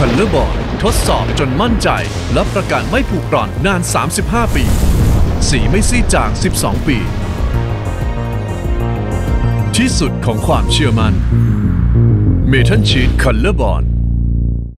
Color Bond ทดสอบจนมั่นใจรับประกันไม่ผุกร่อนนาน 35 ปี สีไม่ซีดจาง 12 ปี ที่สุดของความเชื่อมั่น Metal Sheet Color Bond